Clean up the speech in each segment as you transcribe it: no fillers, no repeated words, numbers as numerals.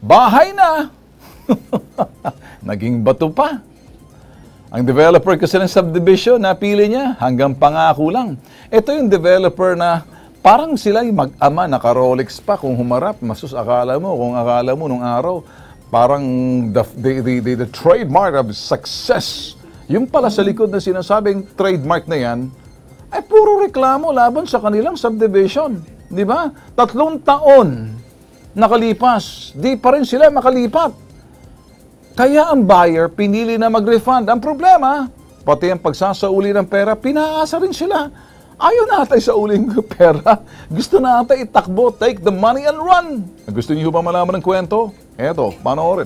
bahay na. Naging bato pa. Ang developer kasi ng subdivision, napili niya hanggang pangako lang. Ito yung developer na parang sila'y mag-ama, naka-Rolex pa kung humarap. Akala mo nung araw, parang the trademark of success. Yung pala sa likod na sinasabing trademark na yan, ay puro reklamo laban sa kanilang subdivision. Di ba? 3 taon nakalipas, di pa rin sila makalipat. Kaya ang buyer pinili na mag-refund. Ang problema, pati ang pagsasauli ng pera, pinaasa rin sila. Ayaw natin sa uling pera. Gusto natin itakbo, take the money and run. Gusto niyo ba malaman ng kwento? Eto, panoorin.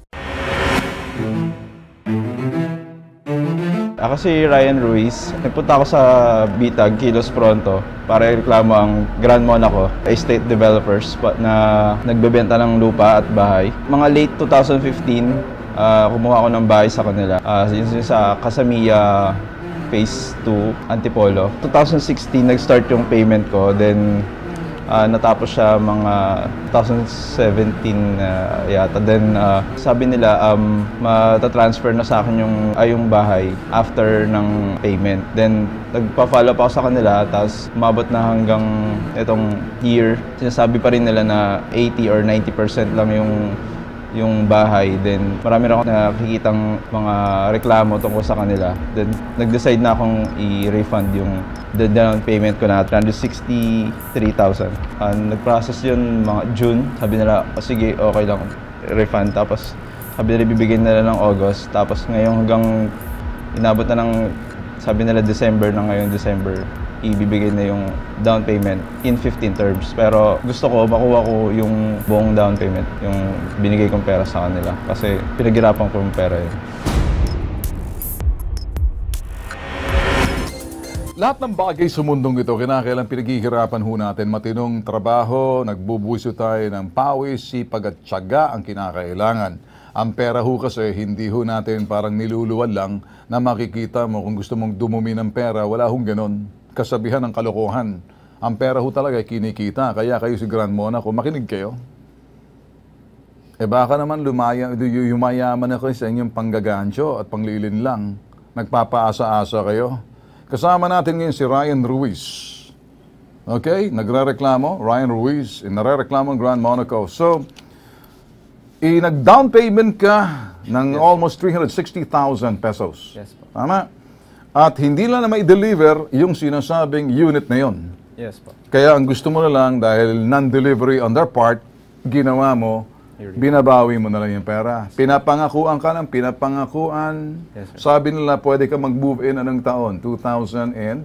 Ako si Ryan Ruiz. Nagpunta ako sa Bitag, Kilos Pronto para reklamo ang Grand Monaco Estate Developers na nagbebenta ng lupa at bahay. Mga late 2015, kumuha ako ng bahay sa kanila. Yun sa Casamiya Phase 2, Antipolo. 2016, nag-start yung payment ko. Then, natapos siya mga 2017 yata. Then sabi nila matatransfer na sa akin yung bahay after ng payment. Then nagpa-follow up ako sa kanila, tapos umabot na hanggang itong year. Sinasabi pa rin nila na 80 or 90% lang yung bahay. Then marami rin ako nakikitang mga reklamo tungkol sa kanila. Then nag-decide na akong i-refund yung down payment ko na 363,000. Nag-process yun mga June. Sabi nila, sige, okay lang, refund. Tapos sabi nila, bibigyan nila ng August. Tapos ngayon hanggang inabot na ng, sabi nila December na, ngayon December, ibibigay na yung down payment in 15 terms. Pero gusto ko, makuha ko yung buong down payment, yung binigay kong pera sa kanila. Kasi pinaghirapan ko yung pera yun. Lahat ng bagay sa mundong ito, kinakailang pinaghihirapan ho natin. Matinong trabaho, nagbubuso tayo ng pawis, sipag at tiyaga ang kinakailangan. Ang pera ho kasi, hindi ho natin parang niluluwal lang na makikita mo kung gusto mong dumumi ng pera. Wala hong ganon. Kasabihan ng kalokohan. Ang pera ho talaga kinikita. Kaya kayo si Grand Monaco, makinig kayo. Baka naman yumayaman na kayo sa inyong panggagancho at panglilin lang. Nagpapaasa-asa kayo. Kasama natin ngayon si Ryan Ruiz. Okay? Nagre-reklamo, Ryan Ruiz, nare-reklamo ang Grand Monaco. So, nag-down payment ka ng almost 360,000 pesos. Yes po. Tama? At hindi lang na mai-deliver yung sinasabing unit na yon. Yes po. Kaya ang gusto mo na lang, dahil non-delivery on their part, ginawa mo, binabawi mo na lang yung pera. Pinapangakuan ka ng pinapangakuan. Yes, sir. Sabi nila, pwede ka mag-move in anong taon? 2017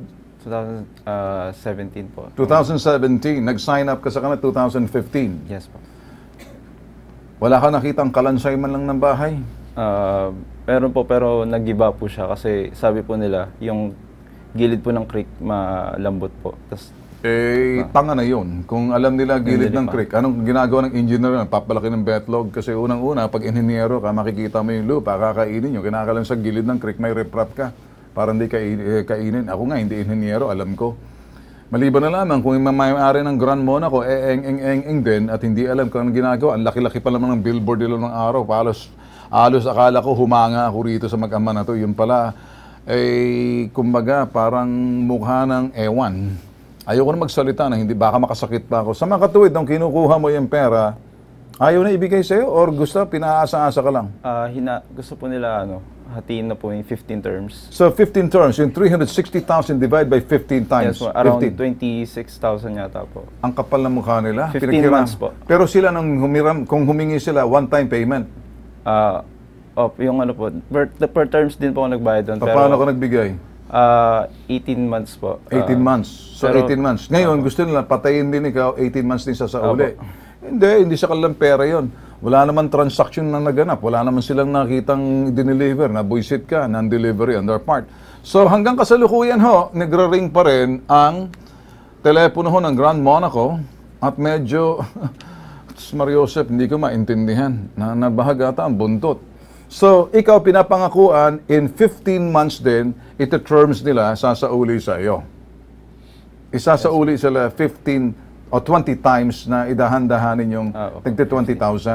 po. 2017. Nag-sign up ka sa kanila 2015. Yes po. Wala ka nakitang kalansay man lang ng bahay? Meron po, pero nag-iba po siya kasi sabi po nila, yung gilid po ng creek malambot po. Tas, tanga na yun. Kung alam nila gilid ng creek, anong ginagawa ng engineer? Papalaki ng betlog. Kasi unang-una, pag inhinyero ka, makikita mo yung lupa, kakainin nyo. Kinakalang sa gilid ng creek, may riprap ka. Para hindi kainin. Ako nga, hindi inhinyero, alam ko. Maliban na lamang, kung yung may-ari ng Grand Monaco, eng din, at hindi alam kung anong ginagawa. Ang laki-laki pa naman ng billboard nila ng araw. Halos akala ko humanga ako rito sa mag-ama na to. Yun pala, kumbaga, parang mukha ng ewan. Ayoko na magsalita na hindi, baka makasakit pa ako. Sa mga katuwid, nung kinukuha mo yung pera, ayaw na ibigay sa'yo or gusto, pinaasa-asa ka lang? Gusto po nila, hatiin na po yung 15 terms. So, 15 terms, yung 360,000 divided by 15 times. Yes po, around 26,000 yata po. Ang kapal ng mukha nila. 15 months po. Pero sila, kung humingi sila, one-time payment. Yung po, per terms din po ako nagbayad doon. Paano ka nagbigay? 18 months po. 18 months. So, 18 months. Ngayon, gusto nila patayin din ikaw, 18 months din sa sauli. Hindi sa kanilang pera yon. Wala naman transaction na naganap. Wala naman silang nakitang dineliver, na buisit ka, non-delivery on their part. So, hanggang kasalukuyan ho, nagre-ring pa rin ang telepono ho ng Grand Monaco at medyo, Mariosep, hindi ko maintindihan na nabahagata ang buntot. So, ikaw pinapangakuan, in 15 months din, ito terms nila, sasauli sa iyo. Isasauli sila 15 o 20 times na idahan-dahanin yung 20,000.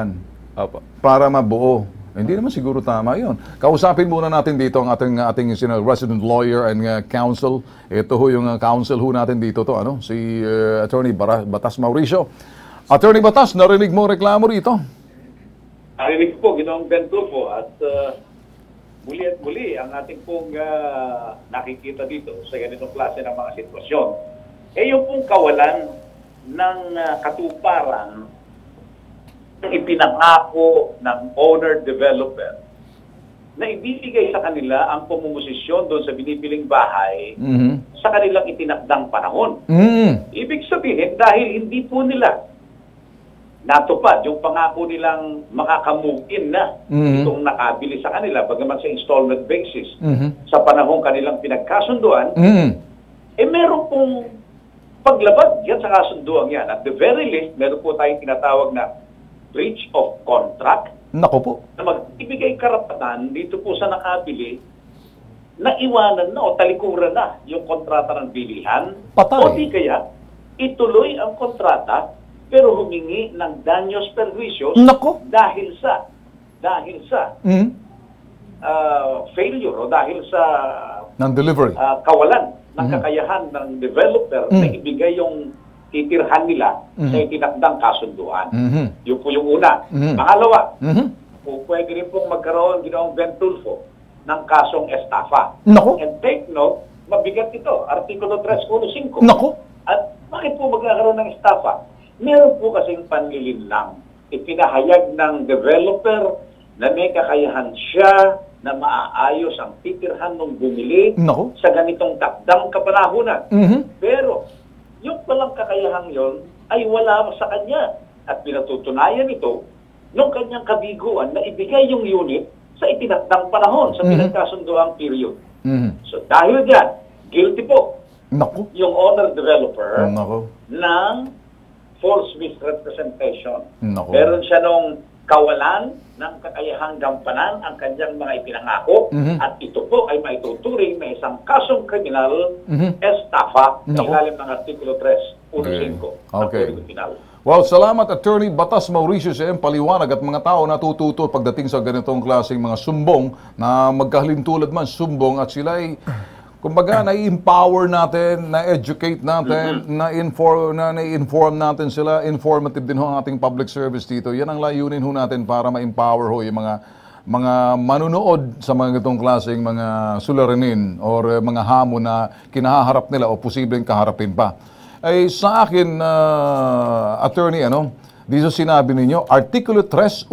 Para mabuo. Hindi naman siguro tama yun. Kausapin muna natin dito ang ating resident lawyer and counsel. Ito ho yung counsel ho natin dito to, si Attorney Batas Mauricio. Attorney Batas, narinig mo reklamo rito? Narinig po, Ginoong Bentulfo, at muli at muli ang ating pong nakikita dito sa ganitong klase ng mga sitwasyon. Yung pong kawalan ng katuparan ipinangako ng owner-developer na ibibigay sa kanila ang pamumosisyon doon sa binibiling bahay sa kanilang itinakdang panahon. Ibig sabihin, dahil hindi po nila natupad yung pangako nilang makakamove in na itong nakabili sa kanila, bagaman sa installment basis, sa panahong kanilang pinagkasunduan, meron pong paglabag yan sa kasunduan yan. At the very least, meron po tayong tinatawag na breach of contract. Nako po. Na magbibigay karapatan dito po sa nakabili na iwanan na o talikuran na yung kontrata ng bilihan. Patay. O di kaya, ituloy ang kontrata pero humingi ng danyos perjuicios dahil sa failure o dahil sa ng delivery. Kawalan ng kakayahan ng developer na ibigay yung titirhan nila sa itinakdang kasunduan. Yun po yung una. Pangalawa, pwede rin pong magkaroon Ginoong Bentulfo ng kasong estafa. And take note, mabigat ito, Artikulo 3.15. At bakit po magkakaroon ng estafa? Meron po kasing panlilinlang. Ipinahayag ng developer na may kakayahan siya na maaayos ang titirhan ng bumili sa ganitong takdang kapanahunan. Pero yung palang kakayahang yon ay wala sa kanya. At pinatutunayan ito nung kanyang kabiguan na ibigay yung unit sa itinakdang panahon, sa pinagkasundoang period. So dahil dyan, guilty po yung owner-developer ng false misrepresentation. Meron siya nung kawalan ng kakayahang gampanan ang kanyang mga ipinangako at ito po ay maituturing na isang kasong kriminal estafa sa ilalim ng Artikulo 3.15 ng Kodigo Penal. Well, salamat Attorney Batas Mauricio sa paliwanag at mga tao natututo pagdating sa ganitong klaseng mga sumbong na magkahalintulad man sumbong at sila ay kumbaga, na-empower natin, na-educate natin, na-inform natin sila. Informative din ho ang ating public service dito. Yan ang layunin ho natin para ma-empower ho yung mga manunood sa mga ganitong klaseng mga suliranin or mga hamon na kinaharap nila o posibleng kaharapin pa. Ay sa akin, attorney, dito sinabi ninyo, Artikulo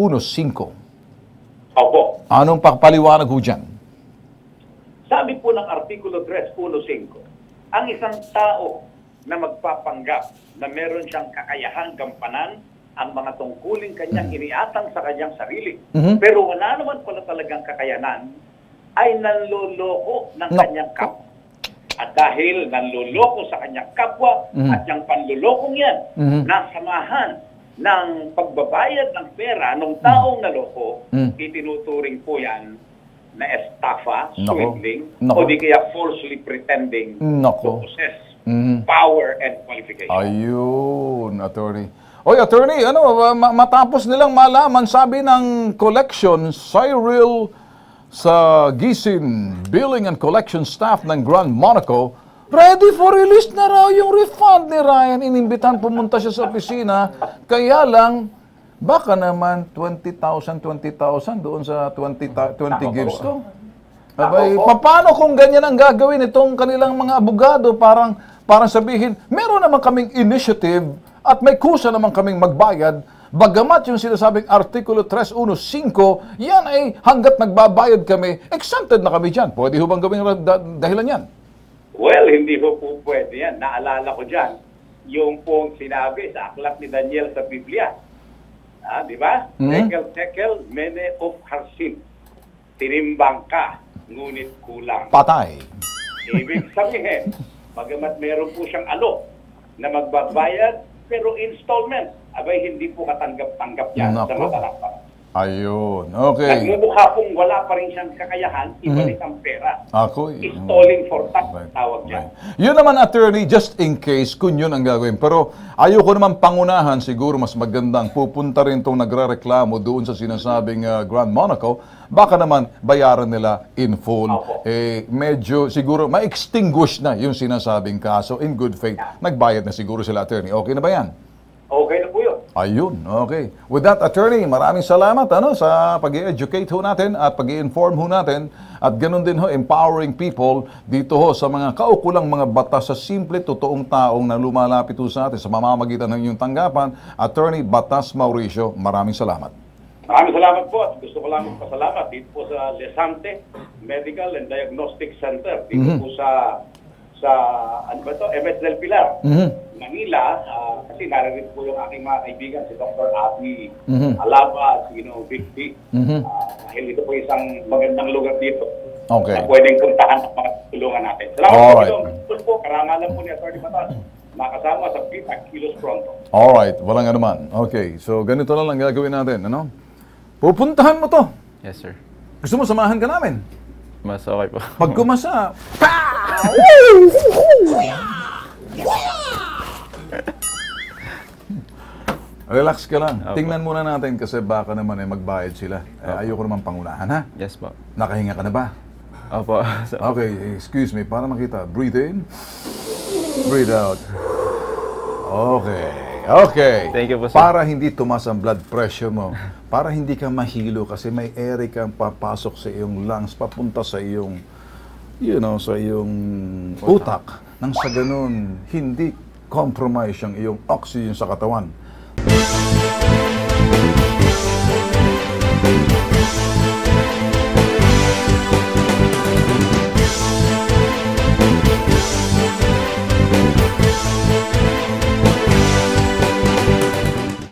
3.15. Opo. Anong paliwanag ho dyan? Sabi po ng Artikulo 3.15, ang isang tao na magpapanggap na meron siyang kakayahang gampanan ang mga tungkuling kanyang iniatang sa kanyang sarili, pero wala naman pala talagang kakayanan, ay nanloloko ng kanyang kapwa. At dahil nanloloko sa kanyang kapwa at yung panlolokong yan, nasamahan ng pagbabayad ng pera ng taong naloko, itinuturing po yan na estafa, swindling, o di kaya falsely pretending to possess power and qualification. Ayun, attorney. Oy, attorney, matapos nilang malaman, sabi ng collection, Cyril sa Gisin, Billing and Collection Staff ng Grand Monaco, ready for release na raw yung refund ni Ryan. Inimbitan pumunta siya sa opisina, kaya lang, baka naman 20,000 doon sa 20 gigs to. Abay, paano kung ganyan ang gagawin itong kanilang mga abogado? Parang sabihin, meron naman kaming initiative at may kusa naman kaming magbayad. Bagamat yung sinasabing Artikulo 3.15, yan ay hanggat nagbabayad kami, exempted na kami dyan. Pwede ho bang gawin dahilan yan? Well, hindi ho po pwede yan. Naalala ko dyan, yung pong sinabi sa aklat ni Daniel sa Biblia. Di ba? Tekel, mene of harsin. Tinimbang ka, ngunit kulang. Patay. Ibig sabihin, bagamat meron po siyang alok na magbabayad, pero installment, abay hindi po katanggap-tanggap yan sa matalang panahon. Ayun. Okay. Nagmumukha pong wala pa rin siyang kakayahan, ibalik ang pera. Ako. Stalling for tax, tawag niya. Yun naman, attorney, just in case kung yun ang gagawin. Pero ayoko naman pangunahan, siguro mas magandang pupunta rin itong nagre-reklamo doon sa sinasabing Grand Monaco. Baka naman bayaran nila in full. Opo. Medyo siguro ma-extinguish na yung sinasabing kaso in good faith. Nagbayad na siguro sila, attorney. Okay na ba yan? Okay na po yun. Ayun, okay. With that, attorney, maraming salamat sa pag-i-educate ho natin at pag-i-inform ho natin at ganun din ho, empowering people dito ho sa mga kaukulang mga batas sa simple, totoong taong na lumalapit ho sa atin sa mamamagitan ng inyong tanggapan. Attorney Batas Mauricio, maraming salamat. Maraming salamat po at gusto ko lang pasalamat dito po sa Lesante Medical and Diagnostic Center dito po sa ano ba ito? MS del Pilar, Manila, kasi narinig po yung aking mga kaibigan, si Dr. Abby Alaba, si Vic, dahil ito po isang magandang lugar dito Okay. na pwedeng puntahan at makatulungan natin. Salamat Alright. po, po, karangalan po ni Atty. Batas, makasama sa BITAG Kilos Pronto. Alright, walang anuman. Okay, so ganito na lang gagawin natin, ano? Pupuntahan mo to. Yes, sir. Gusto mo samahan ka namin? Mas okay po. Pag kumasa, relax ka lang. Opo. Tingnan muna natin kasi baka naman magbayad sila. Ayoko naman pangunahan, ha? Yes po. Nakahinga ka na ba? Opo. So, Okay, excuse me, para makita. Breathe in. Breathe out. Okay. Okay. Thank you po, sir. Para hindi tumas ang blood pressure mo, para hindi ka mahilo kasi may air kang papasok sa iyong lungs, papunta sa iyong, sa iyong utak. Nang sa ganun, hindi compromise ang iyong oxygen sa katawan.